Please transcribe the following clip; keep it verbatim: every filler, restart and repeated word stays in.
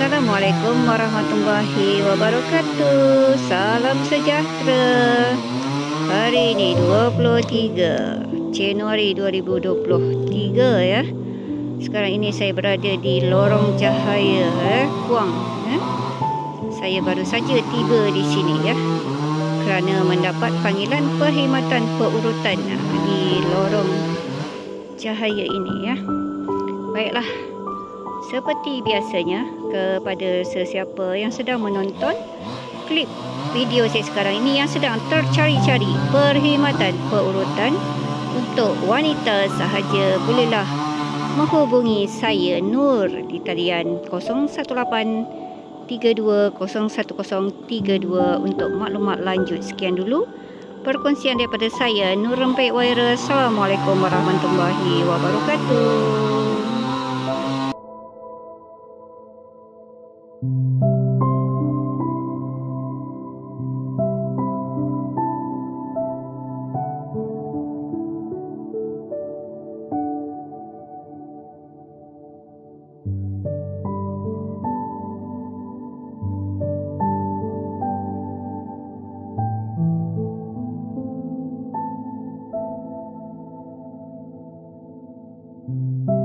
Assalamualaikum warahmatullahi wabarakatuh. Salam sejahtera. Hari ini dua puluh tiga Januari dua ribu dua puluh tiga ya. Sekarang ini saya berada di Lorong Cahaya eh, Kuang. Eh. Saya baru saja tiba di sini ya. Kerana mendapat panggilan perkhidmatan perurutan eh, di Lorong Cahaya ini ya. Baiklah. Seperti biasanya, kepada sesiapa yang sedang menonton klip video saya sekarang ini yang sedang tercari-cari perkhidmatan perurutan untuk wanita sahaja, bolehlah menghubungi saya Nur di talian kosong satu lapan tiga dua kosong satu kosong tiga dua untuk maklumat lanjut. Sekian dulu perkongsian daripada saya Nur Rempik Waira. Assalamualaikum warahmatullahi wabarakatuh. Thank you.